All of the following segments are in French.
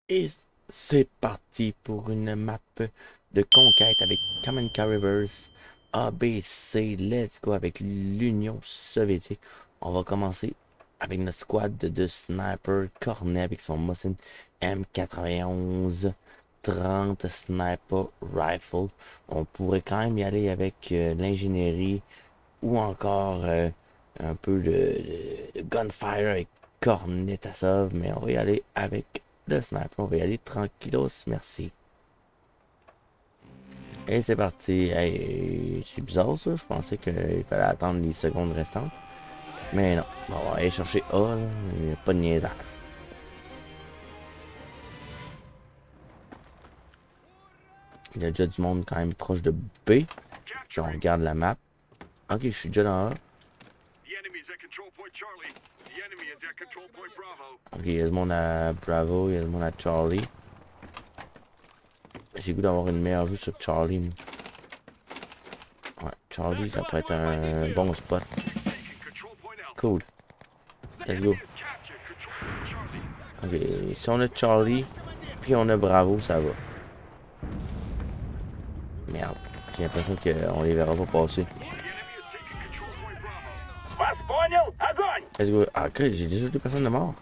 Et c'est parti pour une map de conquête avec Common Rivers, ABC, let's go avec l'Union soviétique. On va commencer avec notre squad de sniper Cornet avec son Mosin M91 30 sniper rifle. On pourrait quand même y aller avec l'ingénierie ou encore un peu de gunfire avec Cornet à sauve, mais on va y aller avec le sniper, on va y aller tranquillos, merci. Et c'est parti. Hey, c'est bizarre ça, je pensais qu'il fallait attendre les secondes restantes. Mais non, on va aller chercher A, là. Il n'y a pas de niaisage. Il y a déjà du monde quand même proche de B. Si on regarde la map. Ok, je suis déjà dans A. Ok, il y a du monde à Bravo, il y a du monde à Charlie. J'ai goût d'avoir une meilleure vue sur Charlie. Ouais, Charlie, ça pourrait être un bon spot. Cool. Let's go. Ok, si on a Charlie, puis on a Bravo, ça va. Merde, j'ai l'impression qu'on les verra pas passer. Let's go. Ah, ok, j'ai déjà 2 personnes de mort.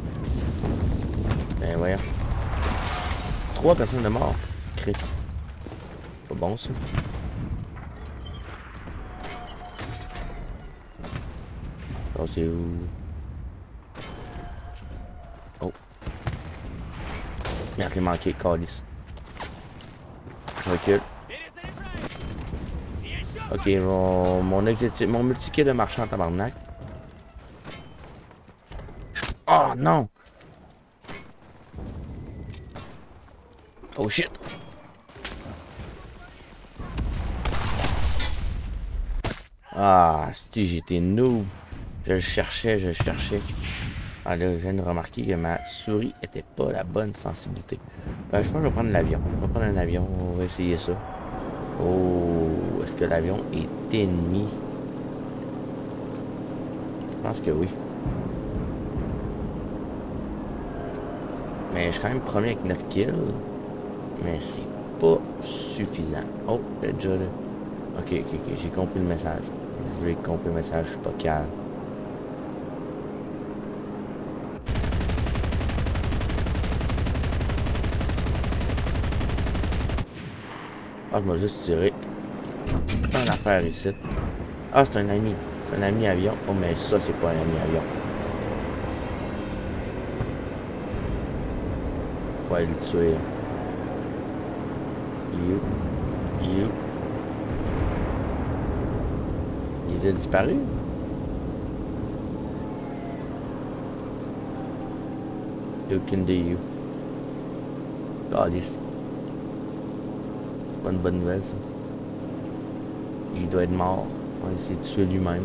Ben voyons. 3 personnes de mort. Chris. Pas bon ça. Oh, c'est où? Oh. Merde, j'ai manqué, Calice. Je recule. Ok, mon multi-kill de marchand en tabarnak. Oh non! Oh shit! Ah, si j'étais noob. Je le cherchais, je le cherchais. Ah là, je viens de remarquer que ma souris était pas la bonne sensibilité. Je pense que je vais prendre l'avion. On va prendre un avion, on va essayer ça. Oh, est-ce que l'avion est ennemi? Je pense que oui. Mais je suis quand même premier avec 9 kills. Mais c'est pas suffisant. Oh, déjà là. Ok, j'ai compris le message. J'ai compris le message, je suis pas calme. Ah, je m'ai juste tiré. Pas une affaire ici. Ah, c'est un ami. C'est un ami avion. Oh, mais ça, c'est pas un ami avion. On va aller le tuer. You. Il était disparu? Aucune de you. Calice. Pas une bonne nouvelle, ça. Il doit être mort. On va essayer de tuer lui-même.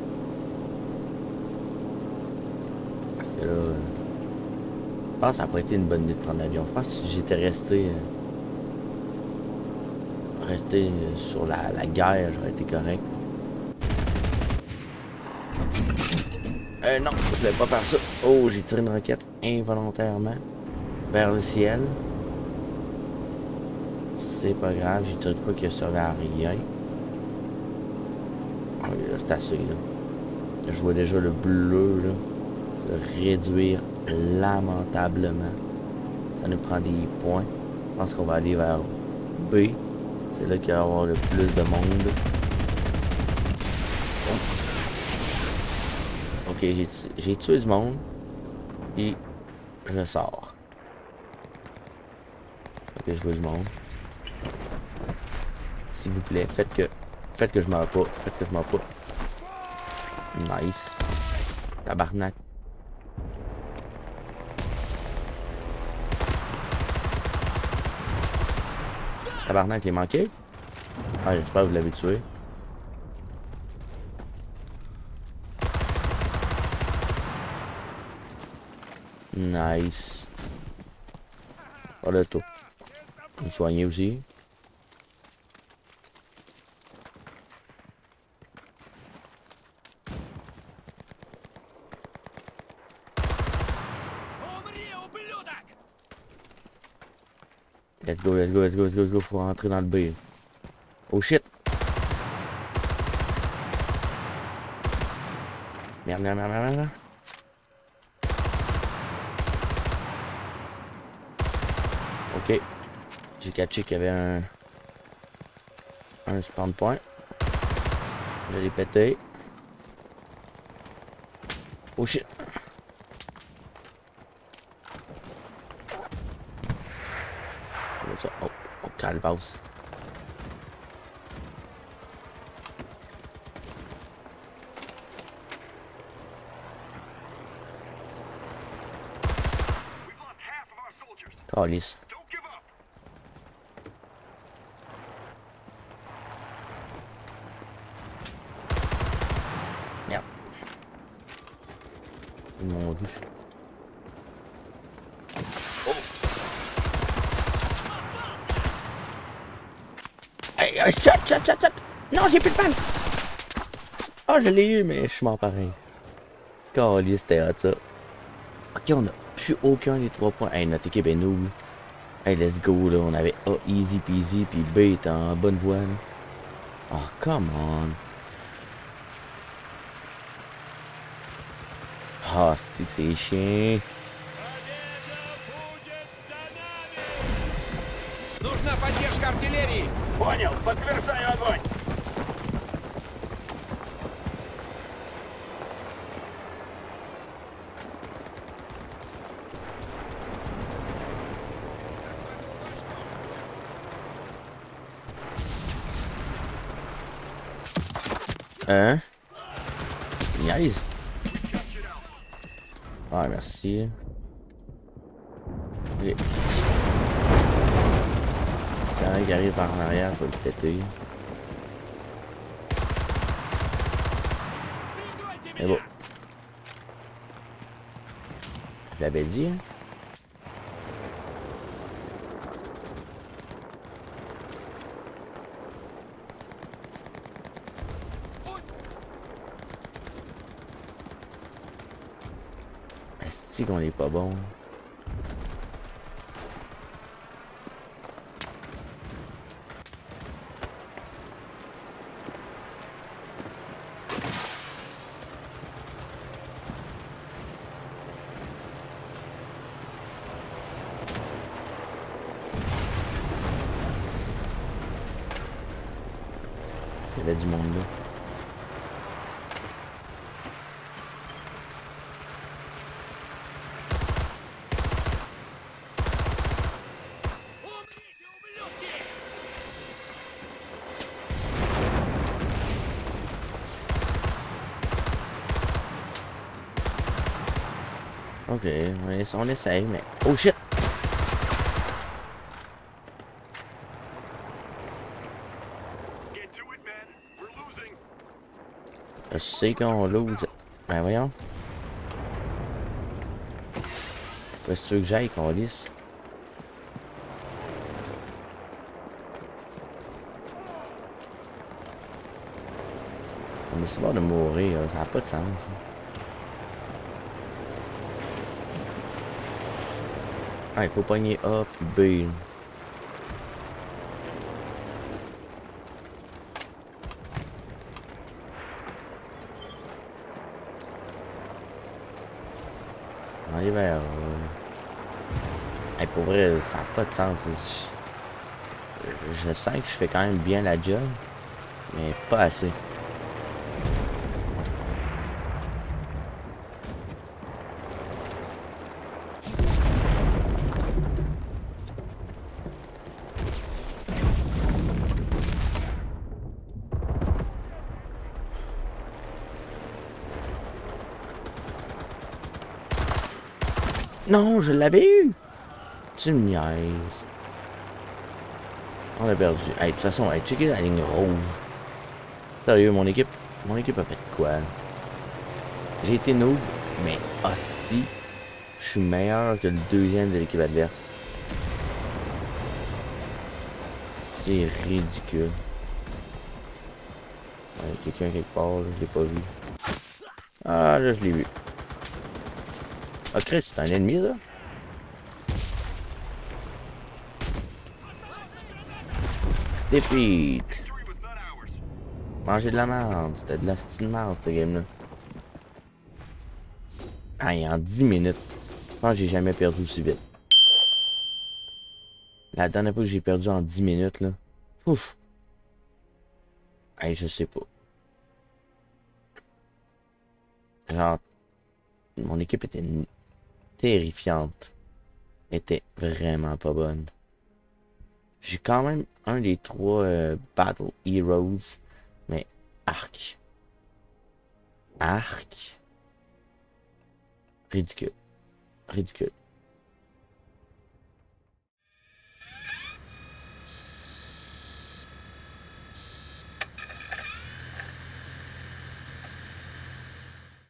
Parce que là... Je pense que ça n'a pas été une bonne idée de prendre l'avion. Je pense que si j'étais resté sur la guerre, j'aurais été correct. Non, je voulais pas faire ça. Oh, j'ai tiré une roquette involontairement vers le ciel. C'est pas grave, j'ai tiré de quoi qui a servi à rien. Ah oui, là, c'est assez, là. Je vois déjà le bleu, là, se réduire lamentablement. Ça nous prend des points. Je pense qu'on va aller vers B. C'est là qu'il va y avoir le plus de monde. Ok, j'ai tué du monde. Et je sors. Ok, je vois du monde. S'il vous plaît, faites que je meurs pas. Faites que je meurs pas. Nice. Tabarnak. Tabarnak, il est manqué? Ah, j'espère que vous l'avez tué. Nice. Voilà tout. Vous me soignez aussi. Let's go, let's go, let's go, let's go, let's go. Faut rentrer dans le B. Oh shit! Merde, merde, merde, merde, merde. Ok. J'ai catché qu'il y avait un spawn point. Je l'ai pété. Oh shit! Oh, oh, calvasse. Calice. Merde. Ils m'ont vu. Oh. Hey, shot. Non, j'ai plus de balle. Oh, je l'ai eu, mais je suis mort pareil. Calice, c'était hot, ça. Ok, on a plus aucun des 3 points. Hey, notre équipe est noob. Hey, let's go, là. On avait A easy peasy, puis B est en bonne voie, là. Oh, come on. Ah, c'est que c'est chiant. Нужна поддержка артиллерии. Понял, подтверждаю огонь. Hein? Nice. Ah, merci. Okay. C'est un qui arrive par en arrière, je vais le péter. Mais bon. Je l'avais dit, hein? Est-ce qu'on est pas bon? C'est là du monde là. Ok, on essaye, mais... Oh shit! Je sais qu'on lose. Ben voyons. Qu'est-ce que tu veux que j'aille qu'on lisse? On est si bon de mourir, ça n'a pas de sens. Ah, il faut pogner A puis B. On est vers... Hey, pour vrai, ça n'a pas de sens. Je sens que je fais quand même bien la job, mais pas assez. Non, je l'avais eu! Tu me niaises. On a perdu. Hey, de toute façon, hey, checker la ligne rouge. Sérieux, mon équipe a fait quoi? J'ai été noob, mais hostie, je suis meilleur que le deuxième de l'équipe adverse. C'est ridicule. Ouais, quelqu'un quelque part, là, je l'ai pas vu. Ah, là, je l'ai vu. Ah, Chris, c'est un ennemi, ça? Defeat. Manger de la merde. C'était de la petite merde, ce game-là. Aïe, en 10 minutes. Je pense que j'ai jamais perdu aussi vite. La dernière fois que j'ai perdu en 10 minutes, là. Ouf. Aïe, je sais pas. Genre, mon équipe était terrifiante. Était vraiment pas bonne. J'ai quand même un des 3 Battle Heroes. Mais, arc. Arc. Ridicule. Ridicule.